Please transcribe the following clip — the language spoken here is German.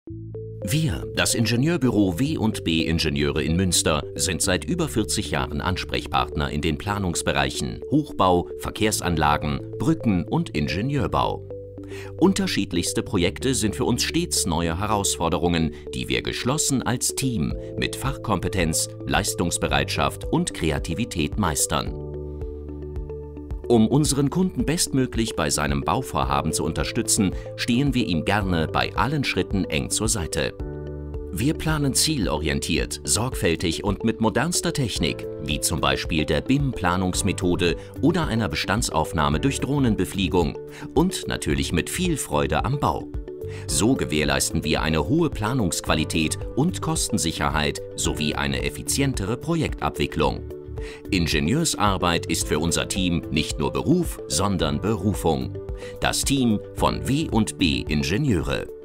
Wir, das Ingenieurbüro W&B Ingenieure in Münster, sind seit über 40 Jahren Ansprechpartner in den Planungsbereichen Hochbau, Verkehrsanlagen, Brücken und Ingenieurbau. Unterschiedlichste Projekte sind für uns stets neue Herausforderungen, die wir geschlossen als Team mit Fachkompetenz, Leistungsbereitschaft und Kreativität meistern. Um unseren Kunden bestmöglich bei seinem Bauvorhaben zu unterstützen, stehen wir ihm gerne bei allen Schritten eng zur Seite. Wir planen zielorientiert, sorgfältig und mit modernster Technik, wie zum Beispiel der BIM-Planungsmethode oder einer Bestandsaufnahme durch Drohnenbefliegung und natürlich mit viel Freude am Bau. So gewährleisten wir eine hohe Planungsqualität und Kostensicherheit sowie eine effizientere Projektabwicklung. Ingenieursarbeit ist für unser Team nicht nur Beruf, sondern Berufung. Das Team von W&B Ingenieure.